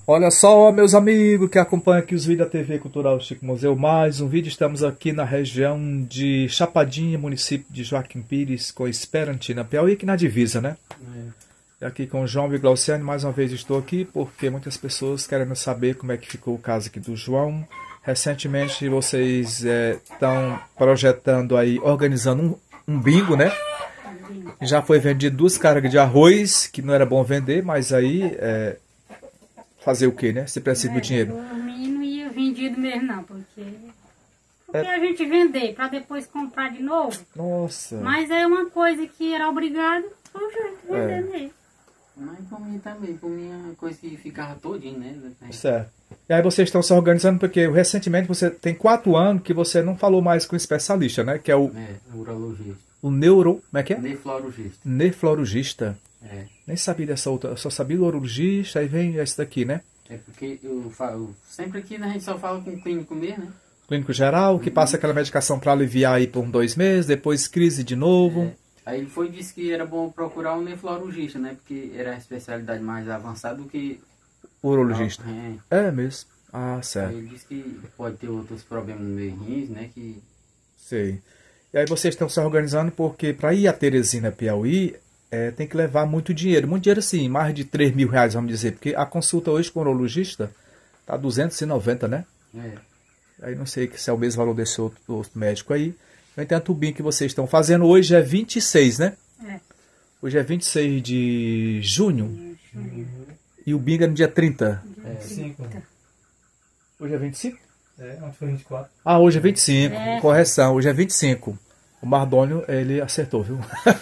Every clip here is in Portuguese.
Olha só, meus amigos que acompanham aqui os vídeos da TV Cultural Chico Museu, mais um vídeo. Estamos aqui na região de Chapadinha, município de Joaquim Pires, com Esperantina, Piauí, aqui na divisa, né? E aqui com o João e Glauciane, mais uma vez estou aqui porque muitas pessoas querem saber como é que ficou o caso aqui do João. Recentemente vocês estão projetando aí, organizando um bingo, né? Já foi vendido 2 cargas de arroz, que não era bom vender, mas aí... fazer o quê, né? Se precisa do dinheiro. Por mim não ia vendido mesmo não, porque a gente vender para depois comprar de novo. Nossa. Mas é uma coisa que era obrigado a vender mesmo. Mas por mim também, por mim é uma coisa que ficava todinho, né? Certo. E aí vocês estão se organizando porque recentemente você tem 4 anos que você não falou mais com o especialista, né? Que é o... urologista. O neuro... Como é que é? Nefrologista. Nefrologista. É. Nem sabia dessa outra, eu só sabia do urologista, aí vem esse daqui, né? É porque eu falo, sempre aqui a gente só fala com o clínico mesmo, né? Clínico geral, que passa aquela medicação para aliviar aí por 2 meses, depois crise de novo. Aí ele disse que era bom procurar um nefrologista, né? Porque era a especialidade mais avançada do que... Urologista. É mesmo. Ah, Aí certo. ele disse que pode ter outros problemas no meio rins, né? Que... Sei. E aí vocês estão se organizando porque para ir a Teresina, Piauí... tem que levar muito dinheiro assim, mais de 3 mil reais, vamos dizer, porque a consulta hoje com o urologista tá 290, né? Aí não sei se é o mesmo valor desse outro médico aí. No entanto, o bingo que vocês estão fazendo hoje é 26, né? Hoje é 26 de junho. E o bingo é no dia 30. 5. Hoje é 25? Ontem foi 24. Ah, hoje é 25. Correção, hoje é 25. O Mardônio, ele acertou, viu?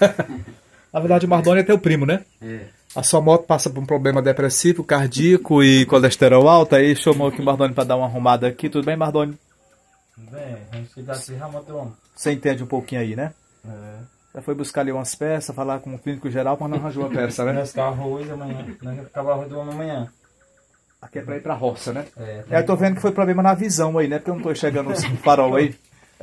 Na verdade, o Mardônio é teu primo, né? A sua moto passa por um problema depressivo, cardíaco e colesterol alto. Aí chamou aqui o Mardônio para dar uma arrumada aqui. Tudo bem, Mardônio? Bem, a gente dá esse ramo do homem. Você entende um pouquinho aí, né? Já foi buscar ali umas peças, falar com o clínico geral, mas não arranjou a peça, né? Nós ficava arroz amanhã. Nós ficava arroz do homem amanhã. Aqui é para ir para a roça, né? Eu tô vendo que foi problema na visão aí, né? Porque eu não tô enxergando o farol aí.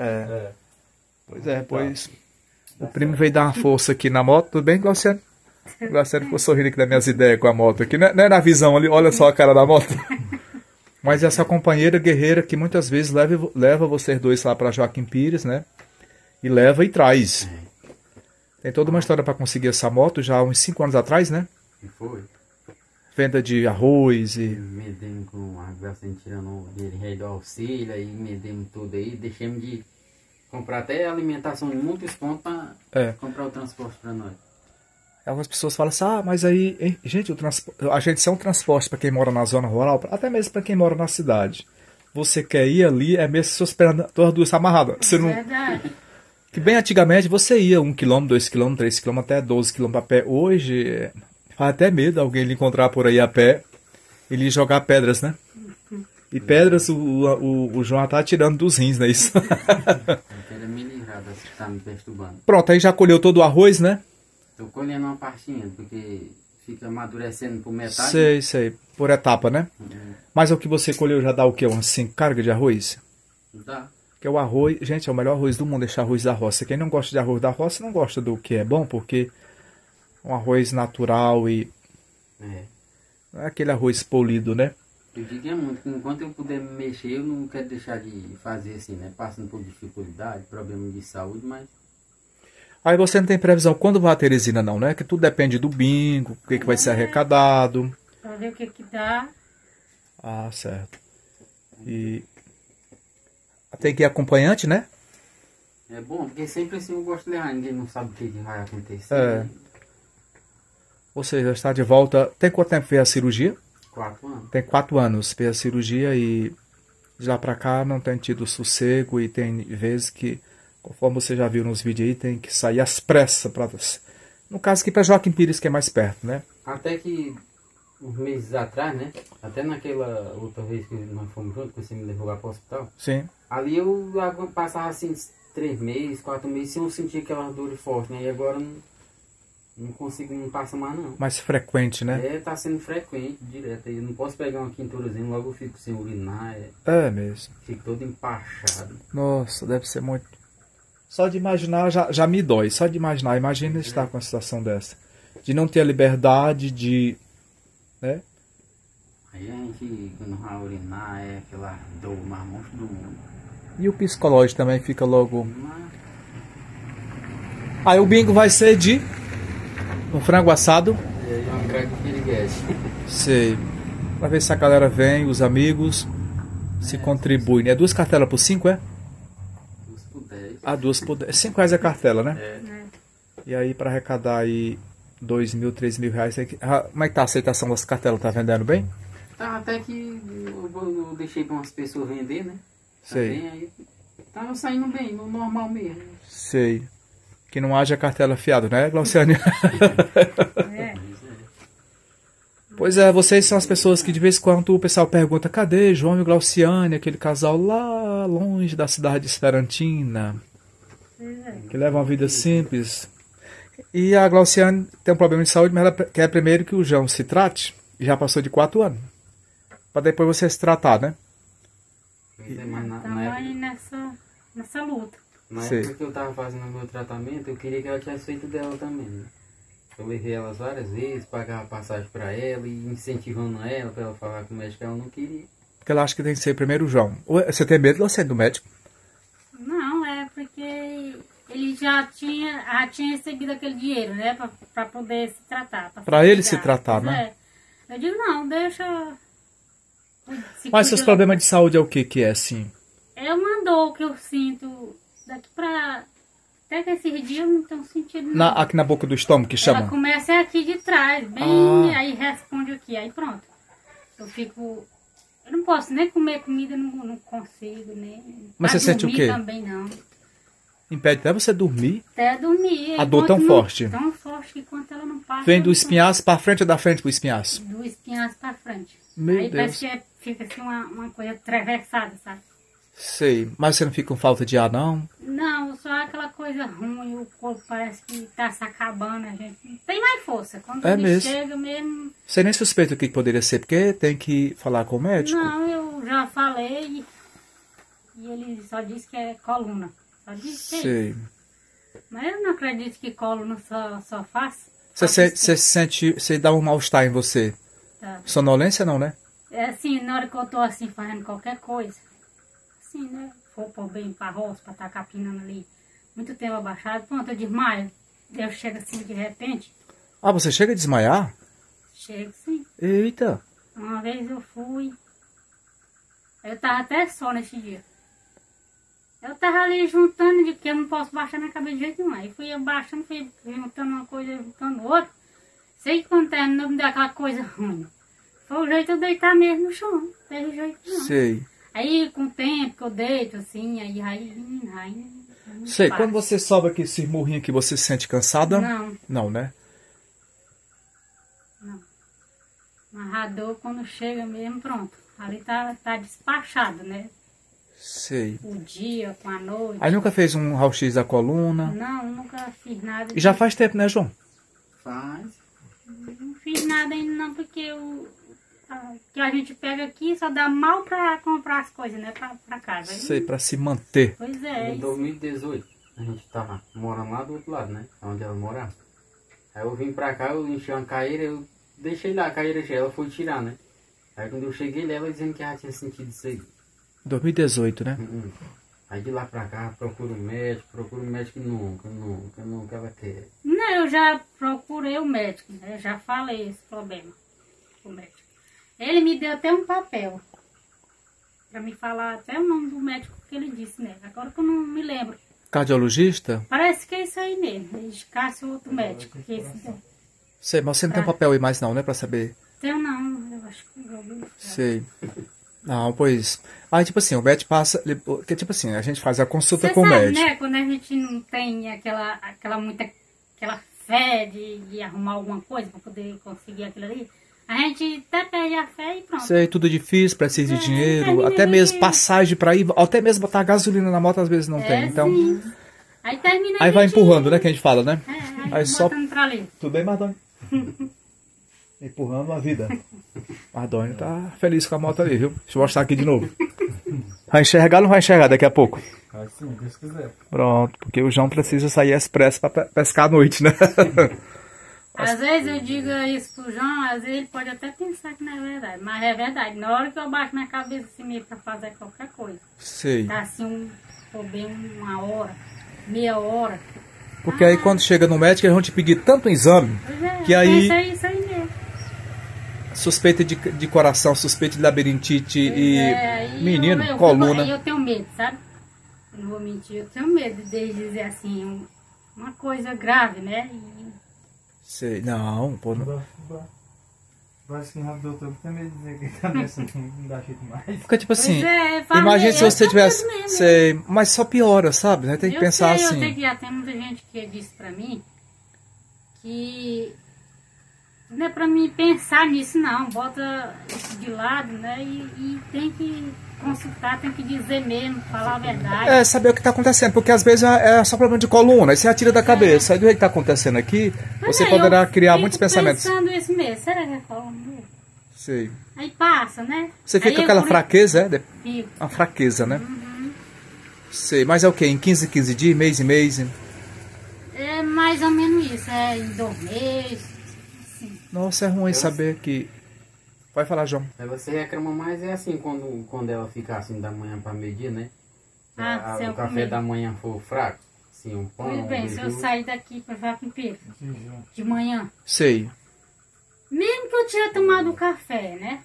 Pois... O primo veio dar uma força aqui na moto. Tudo bem, Glauciane? O Glauciane ficou sorrindo aqui das minhas ideias com a moto aqui. Não é na visão ali, olha só a cara da moto. Mas essa companheira guerreira que muitas vezes leva vocês dois lá para Joaquim Pires, né? E leva e traz. Tem toda uma história para conseguir essa moto, já há uns 5 anos atrás, né? E foi. Venda de arroz e... Medemos com a Glauciane tirando o dinheiro do auxílio, aí medemos tudo aí, deixamos de... comprar até alimentação em muitos pontos para comprar o transporte para nós. Algumas pessoas falam assim, mas aí, hein, gente, a gente é um transporte para quem mora na zona rural, até mesmo para quem mora na cidade. Você quer ir ali, é mesmo se esperando todas duas amarradas. Você não... Verdade. Que bem antigamente você ia 1 km, 2 km, 3 km, até 12 km a pé. Hoje, faz até medo alguém lhe encontrar por aí a pé e lhe jogar pedras, né? E pedras o João tá tirando dos rins, não é isso? Eu quero me livrar das que tá me perturbando. Pronto, aí já colheu todo o arroz, né? Tô colhendo uma partinha, porque fica amadurecendo por metade. Sei, por etapa, né? Mas o que você colheu já dá o quê? Umas 5 cargas de arroz? Dá. Porque o arroz, gente, é o melhor arroz do mundo, esse arroz da roça. Quem não gosta de arroz da roça não gosta do que é bom, porque é um arroz natural e... não é aquele arroz polido, né? Eu digo muito, que enquanto eu puder me mexer, eu não quero deixar de fazer assim, né? Passando por dificuldade, problema de saúde, mas... Aí você não tem previsão quando vai a Teresina não, né? Que tudo depende do bingo, o que vai ser arrecadado. Pra ver o que dá. Ah, certo. E... tem que ir acompanhante, né? É bom, porque sempre assim eu gosto de levar, ninguém não sabe o que vai acontecer. Você já está de volta... Tem quanto tempo fez a cirurgia? 4 anos. Tem 4 anos, fez a cirurgia e já pra cá não tem tido sossego e tem vezes que, conforme você já viu nos vídeos aí, tem que sair às pressas para você. No caso aqui para Joaquim Pires, que é mais perto, né? Até que uns meses atrás, né? Até naquela outra vez que nós fomos juntos, que você me levou lá para o hospital. Sim. Ali eu passava assim 3 meses, 4 meses, sem eu sentir aquela dor forte, né? E agora não consigo, não passa mais não. Mais frequente, né? Tá sendo frequente, direto. Eu não posso pegar uma quinturazinha, logo eu fico sem urinar. É mesmo. Fico todo empachado. Nossa, deve ser muito... Só de imaginar já me dói. Só de imaginar. Imagina estar com uma situação dessa. De não ter a liberdade de... né? Aí a gente, quando vai urinar, é aquela dor mais monstro do mundo. E o psicológico também fica logo... Mas, Aí o bingo vai ser de... um frango assado. é uma craque piriguete. Sei. Pra ver se a galera vem, os amigos, se contribuem. É 2 cartelas por 5, é? 2 por 10. Ah, 2 por 10. 5 reais é cartela, né? É. E aí pra arrecadar aí 2 mil, 3 mil reais. Como é que tá a aceitação das cartelas? Tá vendendo bem? Tá, até que eu deixei pra umas pessoas vender, né? Sei. Também, aí tava saindo bem, no normal mesmo. Sei. Que não haja cartela fiada, né, Glauciane? É. Pois é, vocês são as pessoas que de vez em quando o pessoal pergunta: cadê João e Glauciane, aquele casal lá longe da cidade de Esperantina, Pois é. que levam uma vida simples. E a Glauciane tem um problema de saúde, mas ela quer primeiro que o João se trate, e já passou de 4 anos. Pra depois você se tratar, né? Pois é, mas Estamos aí nessa luta. na Sei. época que eu tava fazendo o meu tratamento, eu queria que ela tivesse feito dela também, né? Eu levei elas várias vezes, pagava passagem pra ela e incentivando ela pra ela falar com o médico que ela não queria. Porque ela acha que tem que ser primeiro o João. Você tem medo, Glauciane, do médico? Não, é porque ele já tinha recebido aquele dinheiro, né? Pra poder se tratar. Pra ele cuidar. se tratar, Pois né? é. Eu digo, não, deixa... Mas seus problemas de saúde é o que é, assim? É uma dor que eu sinto daqui pra... Até que esses dias eu não tenho sentido nada. Aqui na boca do estômago, que Ela chama? começa aqui de trás, bem... Ah. Aí responde aqui, aí pronto. Eu fico... Eu não posso nem comer comida, não consigo, nem... Mas Pra você sente o dormir quê? também não. Impede até você dormir. Até dormir. A dor tão Enquanto não- forte. Tão forte que enquanto ela não passa... Vem do eu espinhaço pra frente ou da frente pro espinhaço? Do espinhaço pra frente. Meu aí Deus. parece que fica assim uma coisa atravessada, sabe? Sei. Mas você não fica com falta de ar, não? Não, só aquela coisa ruim, o corpo parece que tá se acabando, a gente não tem mais força. Quando É ele mesmo. chega mesmo... Você nem suspeita o que poderia ser, porque tem que falar com o médico. Não, eu já falei e ele só disse que é coluna. Só disse que é isso. Sei. Mas eu não acredito que coluna só faz. Você sente, você dá um mal-estar em você. Tá. Sonolência não, né? É assim, na hora que eu tô assim fazendo qualquer coisa, assim, né? For por bem pra roça, pra estar capinando ali, muito tempo abaixado, pronto, eu desmaio. Eu chego assim de repente, Ah, você chega a desmaiar? chego sim. Eita. Uma vez eu fui, eu tava até só nesse dia. Eu tava ali juntando, de que eu não posso baixar minha cabeça de jeito nenhum. Aí fui abaixando, fui juntando uma coisa, juntando outra. Sei que quando terminou, me deu aquela coisa ruim. Foi o jeito de eu deitar mesmo no chão. Não teve jeito não. Sei. Aí com o tempo que eu deito, assim, aí Sei. passa. Quando você sobe aqui esse morrinho aqui, você se sente cansada? Não, Não, né? não. Mas a dor, quando chega mesmo, pronto. Ali tá despachado, né? Sei. O dia com a noite. Aí nunca fez um raio-x da coluna? Não, nunca fiz nada. E já faz tempo, né, João? Faz. Não fiz nada ainda não, porque o que a gente pega aqui só dá mal pra comprar as coisas, né? Pra casa. Aí, Sei, pra se manter. Pois é, Em isso. 2018, a gente tava morando lá do outro lado, né? Onde ela morava. Aí eu vim pra cá, eu enchi uma caíra, eu deixei lá a caíra cheia, ela foi tirar, né? Aí quando eu cheguei, ela dizendo que já tinha sentido isso aí. 2018, né? Aí de lá pra cá, procura um médico nunca ela quer. Não, eu já procurei o médico, né? Já falei esse problema com o médico. Ele me deu até um papel pra me falar até o nome do médico que ele disse, né? Agora que eu não me lembro. Cardiologista? Parece que é isso aí mesmo. Ele escasse outro médico. Que esse Sei, mas você não tem um papel aí mais não, né? Pra saber. tem não, eu acho que eu ouvi falar. Sei. Não, pois... Aí, tipo assim, o médico passa... Que, tipo assim, a gente faz a consulta Você com o sabe, médico. né? Quando a gente não tem aquela fé de arrumar alguma coisa pra poder conseguir aquilo ali, a gente até perde a fé e pronto. Sei, tudo difícil, precisa de dinheiro, termina até ali. mesmo passagem pra ir, até mesmo botar gasolina na moto às vezes não tem, então... Sim. Aí termina Aí a vai gente- empurrando, né, que a gente fala, né? Aí Aí só... botando pra ali. Tudo bem, Mardônio? Empurrando a vida. Mardônio tá feliz com a moto ali, viu? Deixa eu mostrar aqui de novo. Vai enxergar ou não vai enxergar daqui a pouco? Vai sim, Deus quiser. Pronto, porque o João precisa sair expresso pra pescar à noite, né? Às vezes eu digo isso pro João, às vezes ele pode até pensar que não é verdade, mas é verdade. Na hora que eu baixo minha cabeça assim meio pra fazer qualquer coisa, Sei. tá assim por bem uma hora, meia hora. Porque aí quando chega no médico, eles vão te pedir tanto exame Pois é, que eu aí pensei isso aí mesmo. suspeita de coração, suspeita de labirintite Pois e aí menino, eu coluna. eu tenho medo, sabe? Eu não vou mentir, eu tenho medo de dizer assim, uma coisa grave, né? Sei. Não, pô. Não. Parece que o doutor tem medo de dizer que a cabeça não dá jeito mais. Porque, tipo assim, Pois é, fala imagina se mesmo, você eu tivesse. tenho medo mesmo. Sei, mas só piora, sabe? Né? Tem que Eu pensar sei, assim. Eu sei que já tem muita gente que disse pra mim que não é pra mim pensar nisso não, bota isso de lado, né? E tem que consultar, tem que dizer mesmo, falar a verdade. É, saber o que está acontecendo, porque às vezes é só problema de coluna, aí você atira da cabeça. Aí do jeito que está acontecendo aqui, Mas você aí poderá eu criar fico muitos pensamentos. pensando isso mesmo, será que é coluna mesmo? Sei. Aí passa, né? Você fica Aí com eu aquela por- fraqueza, é? Fico. Uma fraqueza, né? Sei, mas é o quê? Em 15 dias, mês em mês? É mais ou menos isso, é em 2 meses, assim. Nossa, é ruim saber que... Vai falar, João. Aí você reclama mais é assim, quando ela fica assim da manhã para meio-dia, né? Se eu O café comer. da manhã for fraco, assim, um pão, Pois bem, um se eu beiju. sair daqui pra Joaquim Pires de manhã, Sei. mesmo que eu tinha tomado o café, né?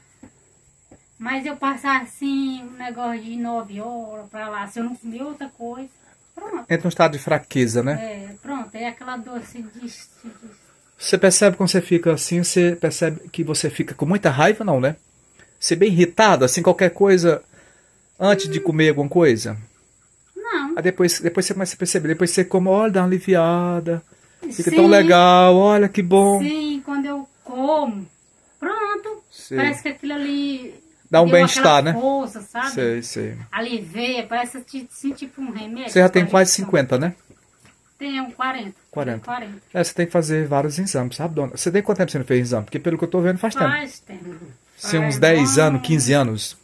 Mas eu passar assim, um negócio de 9 horas pra lá, se eu não comer outra coisa, pronto. Entra um estado de fraqueza, né? É, pronto, é aquela dor se Você percebe quando você fica assim, você percebe que você fica com muita raiva, não, né? Você é bem irritado, assim, qualquer coisa, antes de comer alguma coisa. Não. Aí depois você começa a perceber, depois você come, olha, dá uma aliviada, fica Sim, tão legal, olha que bom. Sim, quando eu como, pronto. Sei. Parece que aquilo ali Dá um deu bem-estar, aquela né? força, sabe? Sei. Alivia, parece assim, tipo um remédio. Você já tem que a quase gente 50, né? toma. Tenho 40. 40. 40. É, você tem que fazer vários exames, sabe, dona? Você tem quanto tempo você não fez exame? Porque pelo que eu tô vendo faz tempo. Faz tempo. Se uns Faz 10 bom. anos, 15 anos.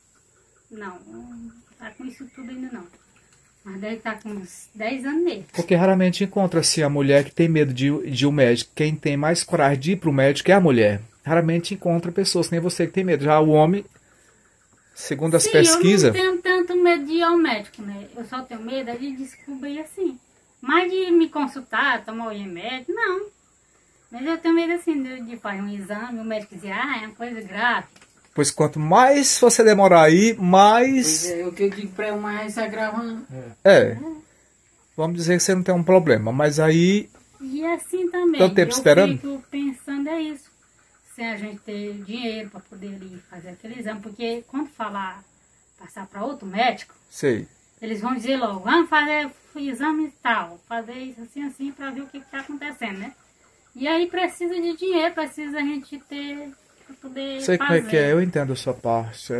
Não, não tá com isso tudo ainda não. Mas deve estar com uns 10 anos mesmo. Porque raramente encontra-se a mulher que tem medo de um médico. Quem tem mais coragem de ir pro médico é a mulher. Raramente encontra pessoas que nem você que tem medo. Já o homem, segundo as Sim, pesquisas... eu não tenho tanto medo de ir ao médico, né? Eu só tenho medo de descobrir assim. Mas de me consultar, tomar o remédio, não. Mas eu tenho medo assim de fazer um exame, o médico dizer, é uma coisa grave. Pois quanto mais você demorar aí, Pois mais... é, o que eu digo pra ela, mais se agravando. É. Vamos dizer que você não tem um problema. Mas aí... E assim também. Tanto tempo eu esperando? fico pensando é isso. Sem a gente ter dinheiro para poder ir fazer aquele exame. Porque quando falar, passar para outro médico, Sei. eles vão dizer logo, vamos fazer exame e tal. Fazer isso assim, para ver o que está acontecendo, né? E aí precisa de dinheiro, precisa a gente ter para poder Sei como é fazer. que é. Eu entendo a sua parte.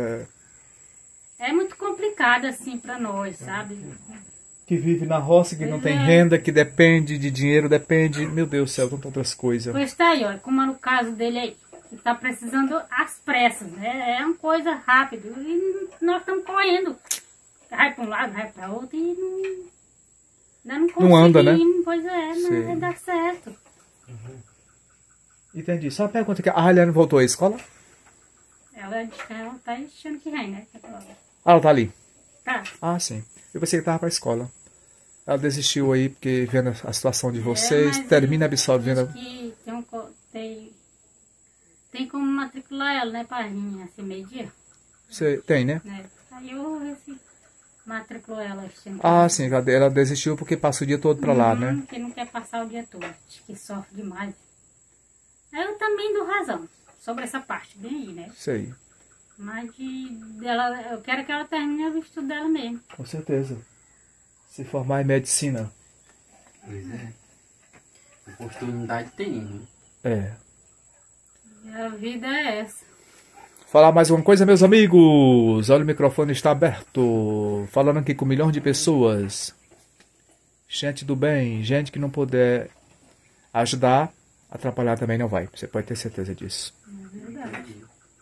É muito complicado assim para nós, sabe? Que vive na roça, que não Pois tem é. renda, que depende de dinheiro, depende... Meu Deus do céu, tantas outras coisas. Pois tá aí, ó, como é no caso dele aí, que tá precisando às pressas, né? É uma coisa rápida. E nós estamos correndo. Vai para um lado, vai para outro e não Não anda, né? conseguimos. Pois é, Sim. não vai dar certo. Entendi. Só uma pergunta que a Arliane voltou à escola? Ela diz que ela tá achando que vem, né? Ah, ela tá ali. Tá. Ah, sim. Eu pensei que tava pra escola. Ela desistiu aí, porque vendo a situação de vocês, mas termina eu absorvendo... acho que tem como matricular ela, né, pra vir assim meio-dia, Você tem, né? né? Aí eu matriculou ela assim. Ah, sim. Ela desistiu porque passa o dia todo pra lá, né? Que não quer passar o dia todo, acho que sofre demais. Aí eu também dou razão sobre essa parte, bem aí, né? Sei. Mas eu quero que ela termine o estudo dela mesmo. Com certeza. Se formar em medicina. Pois é. Oportunidade tem, né? É. E a vida é essa. Falar mais uma coisa, meus amigos. Olha, o microfone está aberto. Falando aqui com milhões de pessoas. Gente do bem, gente que não puder ajudar, atrapalhar também não vai. Você pode ter certeza disso. É verdade.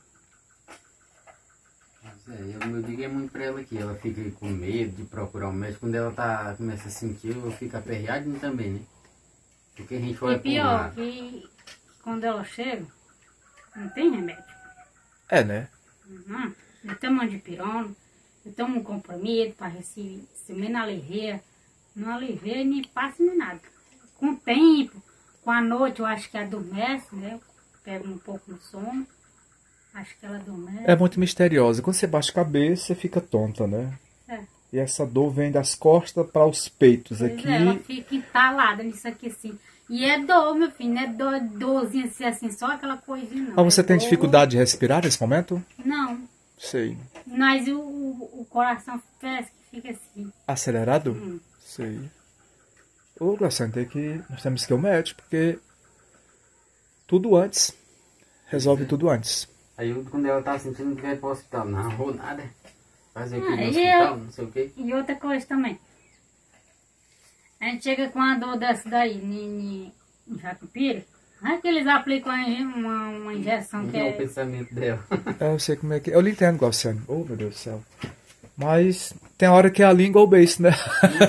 Pois é, eu digo é muito pra ela que ela fica com medo de procurar um médico. Quando ela começa a sentir, eu fico aperreado também, né? Porque a gente E olha pra um pior, lado. que quando ela chega, não tem remédio. É, né? Uhum. Eu tomo antipirona, eu tomo um comprimido para receber, se me não alivia, nem passa nem nada. Com o tempo, com a noite, eu acho que adormece, né? Eu pego um pouco no sono, acho que ela adormece. É muito misteriosa. Quando você baixa a cabeça, você fica tonta, né? É. E essa dor vem das costas para os peitos Pois aqui. é, ela fica entalada nisso aqui assim. E é dor, meu filho, não é dorzinha assim, só aquela coisinha não. Mas você É tem dor. dificuldade de respirar nesse momento? Não, Sei. mas o coração parece que fica assim. Acelerado? Sei. Ô, Glauciane, nós temos que ir ao médico, porque tudo antes. Resolve tudo antes. Aí quando ela tá sentindo que vai pro hospital, não vou nada. Fazer o que Ah, no e hospital, não sei o quê. E outra coisa também. A gente chega com uma dor dessa daí, em Jacupira, não é que eles aplicam uma injeção que Não é o é... pensamento dela. Eu sei como é que. Eu lhe entendo, Glauciane. Oh, meu Deus do céu. Mas tem hora que é a língua ou o beijo, né?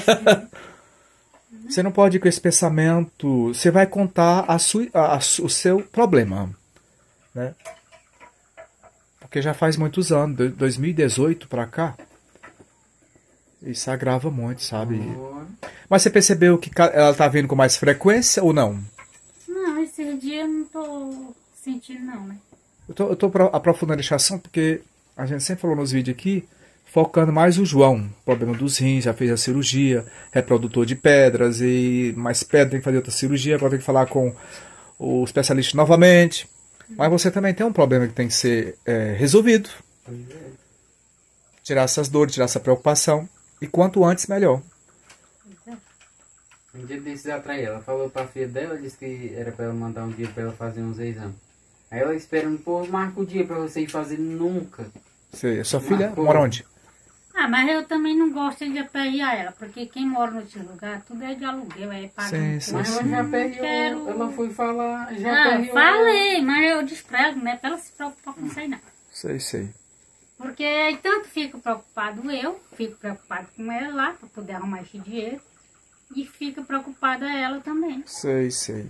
Você não pode ir com esse pensamento. Você vai contar o seu problema, né? Porque já faz muitos anos, 2018 pra cá. Isso agrava muito, sabe? Mas você percebeu que ela tá vindo com mais frequência ou não? Não, esse dia eu não tô sentindo não, né? Eu tô aprofundando esse assunto porque a gente sempre falou nos vídeos aqui, focando mais o João. Problema dos rins, já fez a cirurgia, reprodutor de pedras, e mais pedra, tem que fazer outra cirurgia, agora tem que falar com o especialista novamente. Mas você também tem um problema que tem que ser resolvido. Tirar essas dores, tirar essa preocupação. E quanto antes, melhor. Um dia desses atrás, ela falou pra filha dela, disse que era pra ela mandar um dia pra ela fazer uns exames. Aí ela esperando, pô, marca o dia pra você ir fazer nunca. Você, sua filha Marcou. mora onde? Ah, mas eu também não gosto de aperrear ela, porque quem mora nesse lugar, tudo é de aluguel, é pagando. Sim, Mas ela já perreou, ela foi falar, já Ah, perreou. falei, mas eu desprego, né? Pra ela se preocupar com isso aí não. Sei. Porque aí tanto fico preocupado eu, fico preocupado com ela lá, pra poder arrumar esse dinheiro. E fica preocupada ela também. Sei.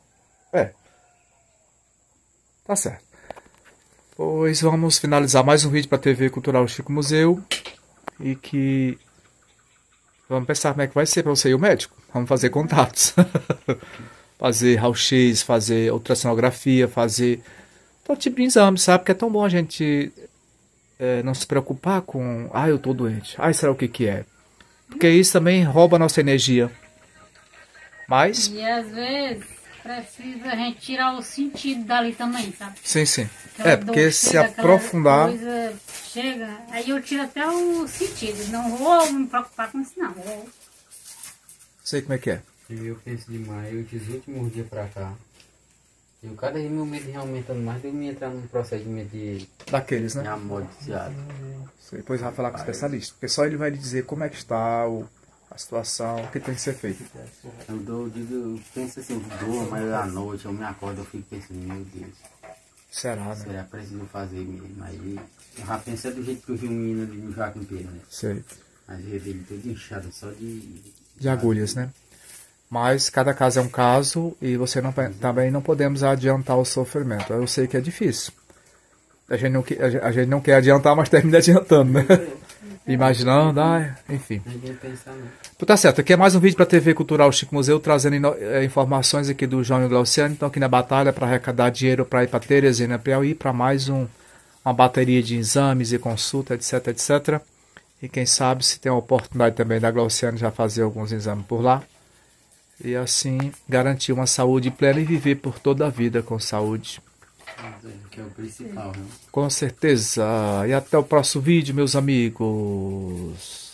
Tá certo. Pois vamos finalizar mais um vídeo para a TV Cultural Chico Museu. E que... Vamos pensar como é que vai ser para você ir ao médico. Vamos fazer contatos. Fazer raio-x, fazer ultrassonografia, fazer todo tipo de exame, sabe? Porque é tão bom a gente não se preocupar com... Ah, eu tô doente. Ah, será o que é? Porque isso também rouba a nossa energia. Mas... E às vezes precisa a gente tirar o sentido dali também, sabe? Sim. Aquela Porque dor se chega, aquela aprofundar... coisa chega, aí eu tiro até o sentido. Não vou me preocupar com isso, não. Sei como é que é. Eu penso demais, eu esses últimos dias pra cá. E cada dia meu medo ia aumentando mais, eu me entrar num procedimento de Daqueles, né? amortizado. Depois vai falar com o especialista. Porque só ele vai lhe dizer como é que está a situação, o que tem que ser feito. Eu penso assim, dor, mas à noite eu me acordo, eu fico pensando, meu Deus, Será, né? será preciso fazer mesmo? Aí eu já pensei do jeito que eu vi um menino ali no Joaquim Pires, né? Sei. Mas eu vi ele todo inchado, só de De agulhas, né? Mas cada caso é um caso e você também não podemos adiantar o sofrimento. Eu sei que é difícil. A gente não quer adiantar, mas termina adiantando, né? Imaginando, enfim. ninguém pensa não. Tá certo, aqui é mais um vídeo para a TV Cultural Chico Museu, trazendo informações aqui do João e o Glauciane. Então aqui na batalha para arrecadar dinheiro para ir para Teresina, Piauí, para mais uma bateria de exames e consulta, etc. E quem sabe se tem a oportunidade também da Glauciane já fazer alguns exames por lá. E assim garantir uma saúde plena e viver por toda a vida com saúde. Que é o principal, né? Com certeza. E até o próximo vídeo, meus amigos.